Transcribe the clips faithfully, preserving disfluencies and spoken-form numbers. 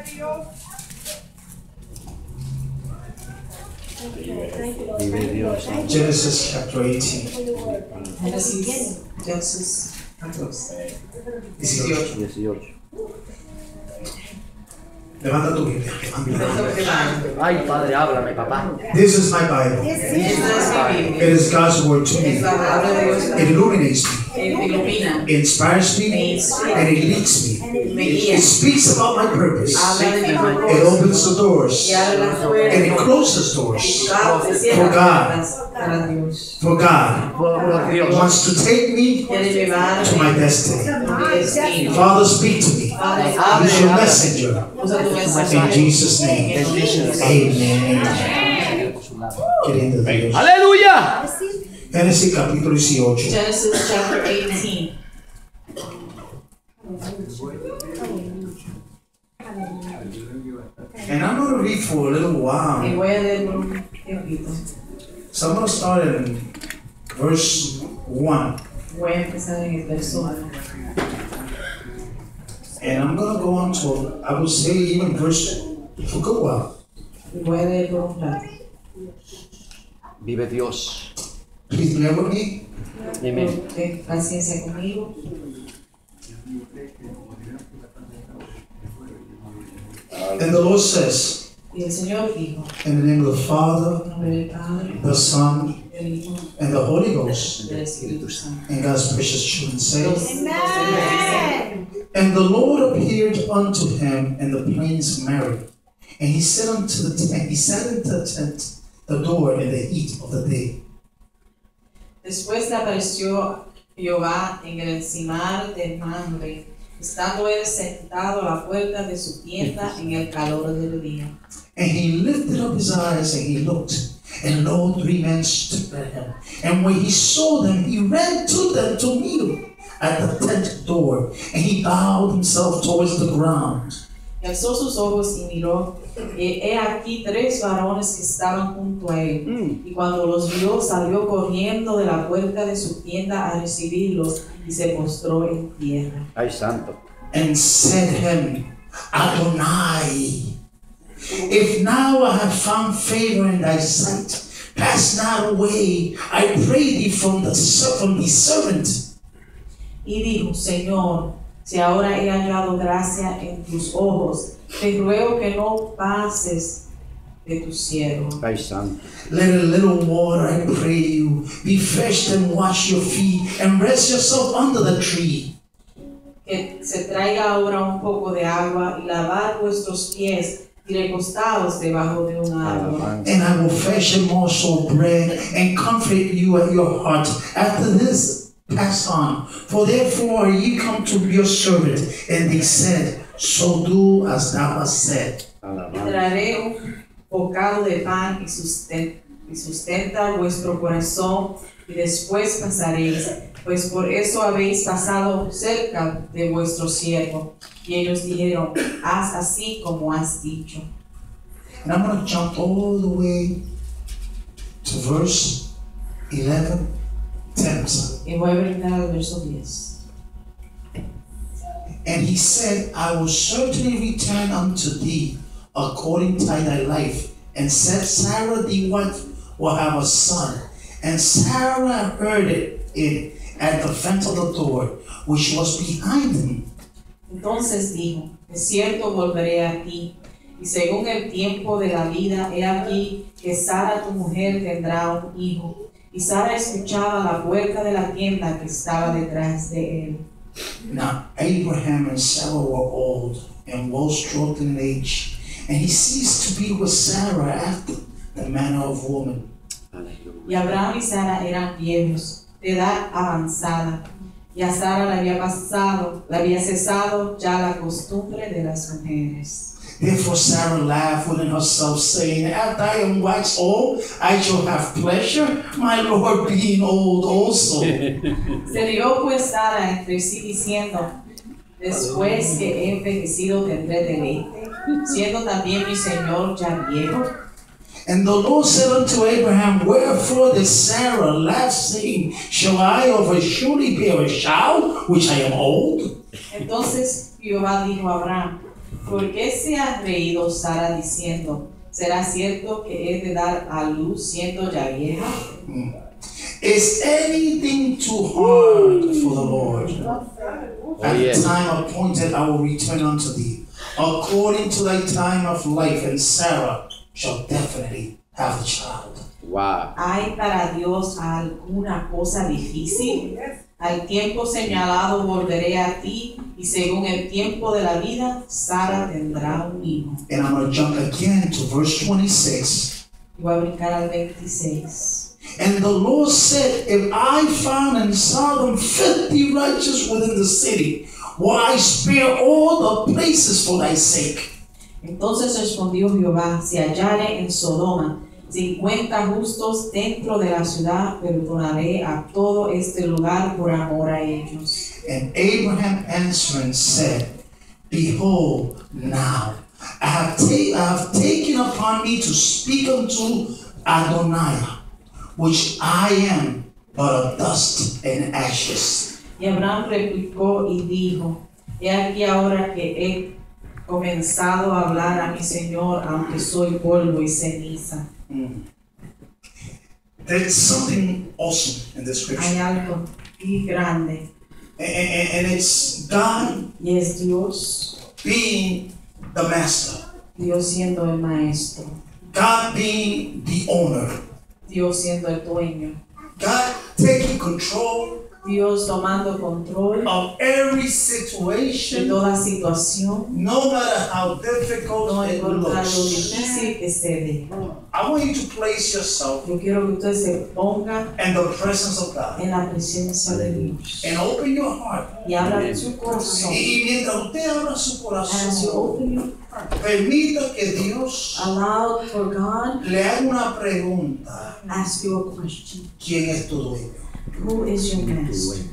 Genesis chapter eighteen. Génesis, Genesis dieciocho. Levanta tu Biblia. Ay, Padre, háblame, papá. This is my Bible. It is God's word to me. It illuminates me. It inspires me. And it leads me. It speaks about my purpose. It opens the doors. And it closes doors. For God. For God wants to take me to my destiny. Father, speak to me. Use your messenger. In Jesus' name. Amen. Aleluya. Génesis capítulo dieciocho. Genesis chapter eighteen. And I'm going to read for a little while. Y voy a leer por un tiempito. So I'm going to start in verse one. Voy a empezar en el verso uno. And I'm going to go on to, I would say, even verse for a good while. Y voy a leer por un rato. Vive Dios. Please bear with me. Amén. Ten paciencia conmigo. And the Lord says, Y el Señor dijo, in the name of the Father, en nombre del Padre, the Son, del Hijo, and the Holy Ghost, del Espíritu Santo. and God's precious children say, Amen. And the Lord appeared unto him in the plains of Mary, and he said unto the tent, he sat into the tent, the door in the heat of the day. Después le apareció Jehová en el encimar del Mamre, estando él sentado a la puerta de su tienda en el calor del día. And he lifted up his eyes and he looked, and lo, three men stood at him. And when he saw them, he ran to them to meet them at the tent door, and he bowed himself towards the ground. Y alzó sus ojos y miró, y he aquí tres varones que estaban junto a él. Mm. Y cuando los vio, salió corriendo de la puerta de su tienda a recibirlos, y se postró en tierra. Ay, santo. And said him, Adonai, if now I have found favor in thy sight, pass not away, I pray thee, from the from the servant. Y dijo, Señor, si ahora he hallado gracia en tus ojos, te ruego que no pases de tu siervo. Ay, santo. Let a little water, I pray you, be fresh and wash your feet, and rest yourself under the tree. Que se traiga ahora un poco de agua y lavar vuestros pies y recostados debajo de un árbol. And I will fashion morsel bread and comfort you at your heart. After this, pass on. For therefore ye come to your servant. And they said, so do as thou hast said. Traeré un bocado de pan y sustenta, y sustenta vuestro corazón, y después pasaréis, pues por eso habéis pasado cerca de vuestro siervo. Y ellos dijeron, haz así como has dicho. And I'm going to jump all the way to verse eleven, ten. Y voy a brincar al verso diez. And he said, I will certainly return unto thee according to thy life. And said, Sarah thy wife will have a son. And Sarah heard it, it at the fence of the door, which was behind him. Entonces dijo, de cierto volveré a ti, y según el tiempo de la vida, he aquí que Sara tu mujer tendrá un hijo. Y Sara escuchaba la puerta de la tienda que estaba detrás de él. Now Abraham and Sarah were old and well stroked in age, and he ceased to be with Sarah after the manner of woman. Y Abraham y Sara eran viejos, de edad avanzada, y a Sara le había pasado, le había cesado ya la costumbre de las mujeres. Therefore Sarah laughed within herself, saying, After I am waxed old, I shall have pleasure, my Lord being old also. Se rió pues Sara entre sí diciendo, después que he envejecido tendré deleite, siendo también mi Señor ya viejo. And the Lord said unto Abraham, Wherefore did Sarah laugh, saying, Shall I of a surely bear a child, which I am old? Entonces Jehová dijo a Abraham, ¿Por qué se ha reído Sara diciendo, ¿será cierto que he de dar a luz siendo ya vieja? Mm. Is anything too hard for the Lord? At the time appointed I will return unto thee, according to thy time of life, and Sarah shall definitely have a child. Wow. ¿Hay para Dios alguna cosa difícil? Al tiempo señalado volveré a ti, y según el tiempo de la vida, Sara tendrá un hijo. And I'm going to jump again to verse twenty-six. Y voy a brincar al veintiséis. And the Lord said, if I found in Sodom fifty righteous within the city, will I spare all the places for thy sake? Entonces respondió Jehová, si hallare en Sodoma cincuenta justos dentro de la ciudad, perdonaré a todo este lugar por amor a ellos. And Abraham answering said, behold, now I have, ta- I have taken upon me to speak unto Adonai, which I am but of dust and ashes. Y Abraham replicó y dijo, he aquí ahora que he comenzado a hablar a mi Señor, aunque soy polvo y ceniza. Mm. There's something awesome in the Hay scripture. algo muy grande, And, and, and it's God y es Dios, being the master, Dios siendo el maestro, God being the owner, Dios siendo el dueño, God taking control Dios tomando control of every de situation, toda situación, no matter how difficult no it importa lo looks. difícil que se ve. I want you to place yourself Yo quiero que usted se ponga in the presence of God en la presencia de Dios and open your heart. y habla de su corazón. Y mientras usted abra su As you corazón, open your heart, permita que Dios allow for God le haga una pregunta. ask you a question. ¿Quién es tu dueño? Who is your master?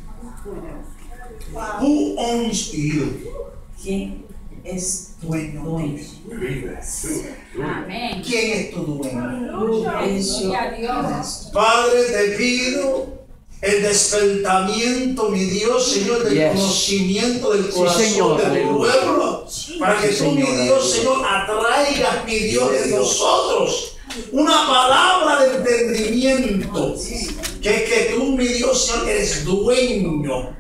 Who owns you? ¿Quién es Dueño. dueño? Amén. ¿Quién es tu dueño? Who is your master? Padre, te pido el despertamiento, mi Dios, Señor, del Yes. conocimiento del Sí, corazón Señor, de tu aleluya. pueblo, para que Sí, tú, mi Señor, Dios, aleluya. Señor, atraigas, mi Dios, en nosotros una palabra de entendimiento, que es que tú, mi Dios, Señor, eres dueño,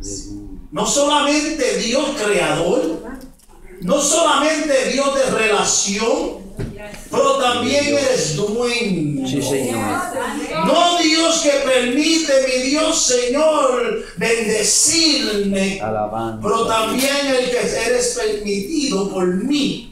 no solamente Dios creador, no solamente Dios de relación, pero también eres dueño. Sí, Señor. No Dios que permite, mi Dios, Señor, bendecirme, Alabanza. pero también el que eres permitido por mí.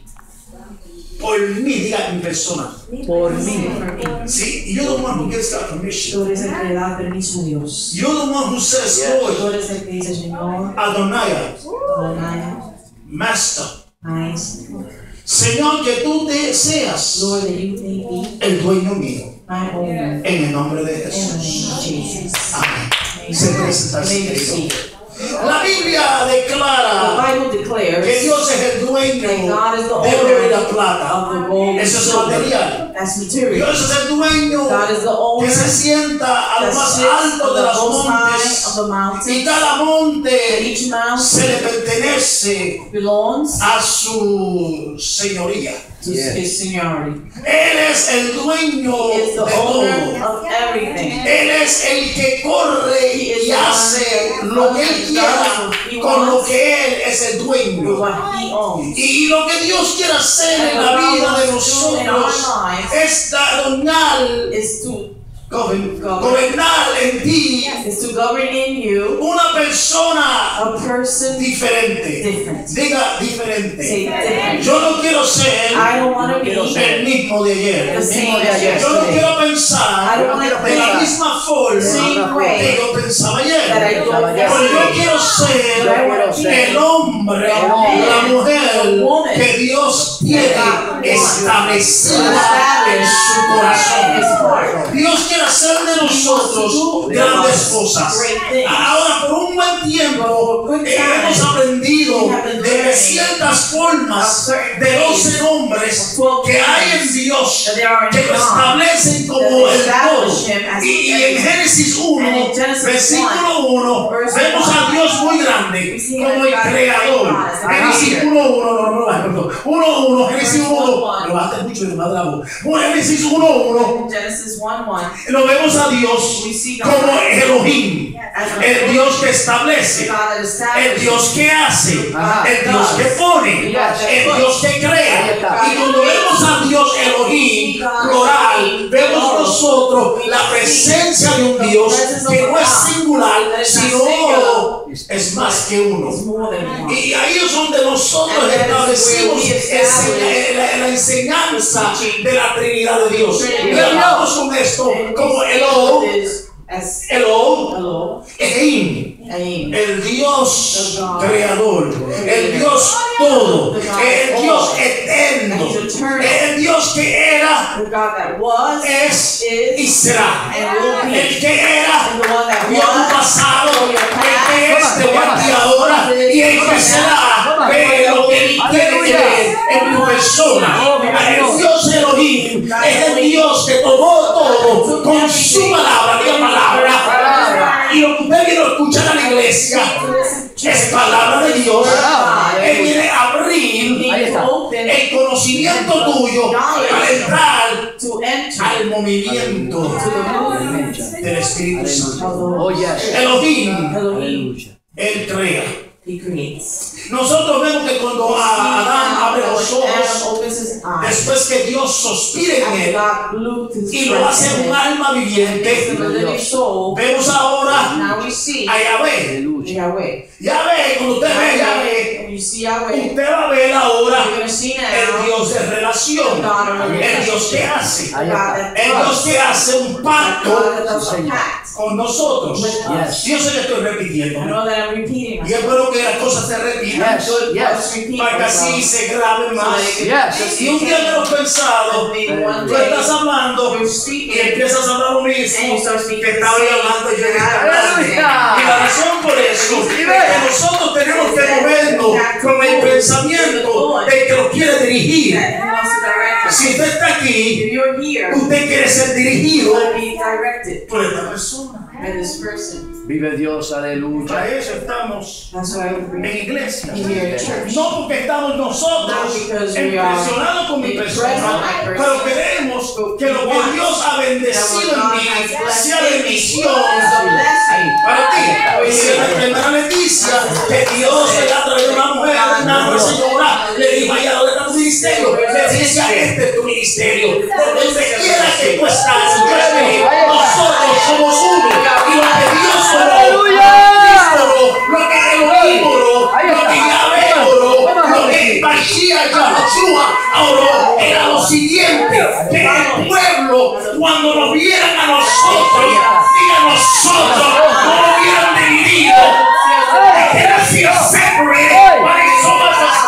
Por mí, diga mi persona. Por mí. See, you're the one who gives that permission. Tú eres el que le da permiso a Dios. You're the one who says, Yes. Lord, Tú eres el que dice, Señor, Adonai, Adonai, Master. Maestro, Señor, que tú te seas Lord, that you may be el dueño mío. my owner. En el nombre de In the Jesús. name of Jesus. Amén. Se puede sentar, May you querido. see. La Biblia The declara Bible que declares Dios es el dueño that God is the del oro y la owner plata. of the gold and Eso es silver. material. That's material. Dios es el dueño God is the owner que se sienta a lo that más sits alto on de the los most high montes, of the y mountains. cada And monte each se mountain le pertenece belongs a su señoría. to Yes. his seniority. Él es el dueño He is the de owner todo. of everything. Él es el que corre He is y the hace one lo que that él quiera does what he con lo wants que él es el with dueño. what he owns. Y lo que Dios quiere hacer And en la what God vida de wants to do in our nosotros lives es gobernar, is to gober- gobernar en ti is to govern in you una persona a person diferente. different. Diga diferente. Say different. Yo no quiero ser I don't want to quiero be ser el mismo de ayer. the same de ayer. as Yo no yesterday. quiero I pensar don't want to de la think misma forma same way que yo pensaba that I ayer. thought Porque yo yesterday. quiero ser But I want to be el hombre the o man, la the mujer woman que Dios tiene God establecida en su in his corazón. heart. Dios quiere hacer de nosotros grandes cosas. Ahora, por un buen tiempo, eh, hemos aprendido de de ciertas formas de doce nombres que hay en Dios que lo establecen como el todo. Y, y en Génesis uno, versículo uno, vemos a Dios muy grande como el creador. Génesis uno uno, no, no, no, no, uno uno, Génesis uno uno, lo bajaste mucho de más bravo. Génesis uno uno, lo vemos a Dios como Elohim, el Dios que establece, el Dios que hace, el Dios que pone, el Dios que crea. Y cuando vemos a Dios Elohim, plural, vemos nosotros la presencia de un Dios que no es singular, sino es más que uno. Y ahí es donde nosotros establecimos la, la enseñanza de la Trinidad de Dios. Y hablamos con esto como Elo, Elo, Elohim, el Dios creador, el Dios todo, el Dios eterno, el Dios que era, es y será, el que era, Dios tu pasado, el que es de y ahora y el que será, ve lo que Él quiere que ve en tu persona. El Dios Elohim es el Dios que tomó todo con su palabra, la palabra, y lo que usted viene a escuchar a la iglesia es palabra de Dios. Él viene a abrir el conocimiento tuyo para entrar al movimiento del Espíritu Santo. Elohim, Él crea. Nosotros vemos que cuando Adán abre los ojos, después que Dios sospira en él y lo hace un alma viviente, vemos ahora a Yahvé. Yahvé, cuando usted ve Yahvé, usted va a ver ahora el Dios de relación, el Dios que hace, el Dios que hace un pacto con nosotros. Yo sé que estoy repitiendo, y espero que las cosas se repitan para que así se graben más. Y un día me lo he pensado, tú estás hablando y empiezas a hablar lo mismo que estaba hablando yo en esta clase. Y la razón por eso es que nosotros tenemos que movernos con el pensamiento del que nos quiere dirigir. Si usted está aquí, usted quiere ser dirigido por esta persona. Vive Dios, aleluya. Para eso estamos en iglesia. No porque estamos nosotros impresionados con mi persona, pero queremos que lo que Dios ha bendecido en mí sea bendición para ti. Y si la primera noticia que Dios le da a través de una mujer, una señora, le dijo a ella, ¿dónde está tu ministerio? Le dice, este es tu ministerio. Porque donde quiera que tú estás, nosotros somos uno. Y lo que Dios oró, lo que Elohim oró, lo que Yahvé oró, lo que Mashiach Yahushua oró, era lo siguiente: que el pueblo, cuando nos vieran a nosotros y a nosotros, no lo vieran dividido, que era separate, but it's so much as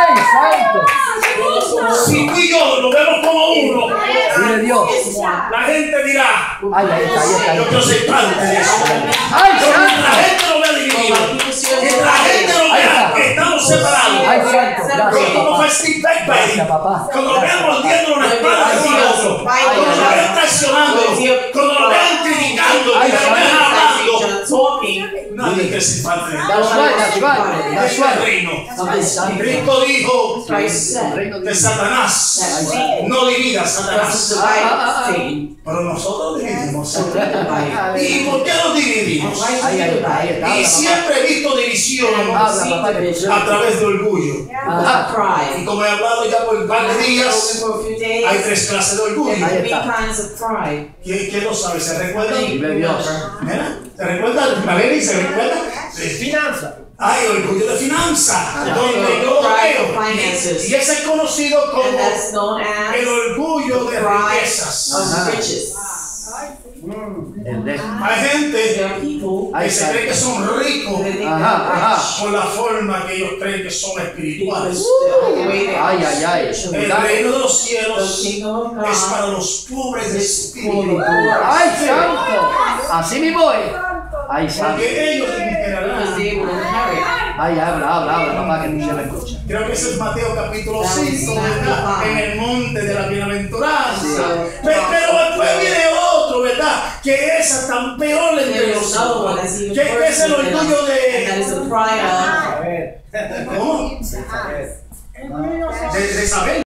one. Si tú y yo lo vemos como uno, la gente dirá, Ay, ahí está, ahí está. yo quiero ser parte de eso. Ay, Pero mientras la gente lo vea dividido, mientras la gente lo vea que estamos separados, Ay, santo, gracias, como papá. fue Steve Beckby, Gracias, papá. cuando lo vean mordiendo la espalda de uno a otro, cuando lo vean traicionando, cuando lo vean criticando, cuando lo vean hablando, nadie quiere ser parte de eso. That's right, that's right, that's Es el right. reino. Ay, santo. Cristo dijo Reino de Satanás, no dividas Satanás. Ah, ah, ah. Pero nosotros dividimos. ¿Y por qué nos dividimos? Ahí, ahí está, ahí está. Y siempre he visto división Habla, papá, que te a través de orgullo. Ajá. Y como he hablado ya por un par de días, hay tres clases de orgullo. ¿Quién, quién lo sabe? ¿Se recuerda? Vive Dios. ¿Eh? ¿Se recuerda? ¿Valeria se recuerda? Sí. Finanza. Hay orgullo de finanza, donde yo veo. Y, y ese es conocido como el orgullo de riquezas. El de. Hay gente que se cree que son ricos Ajá, ajá. por la forma que ellos creen que son espirituales. Ay, ay, ay. El reino de los cielos es para los pobres de espíritu. Ay, santo. Así mismo es. Ay, santo. Porque ellos heredarán Ay, habla, habla, habla, papá, que ni se me escucha. Creo que ese es Mateo capítulo cinco, ¿verdad? En el monte de la bienaventuranza. Sí. Pero, pero después viene otro, ¿verdad? Que es tan peor entre los dos. Que, que es el orgullo de... ¿Cómo? De, de saber.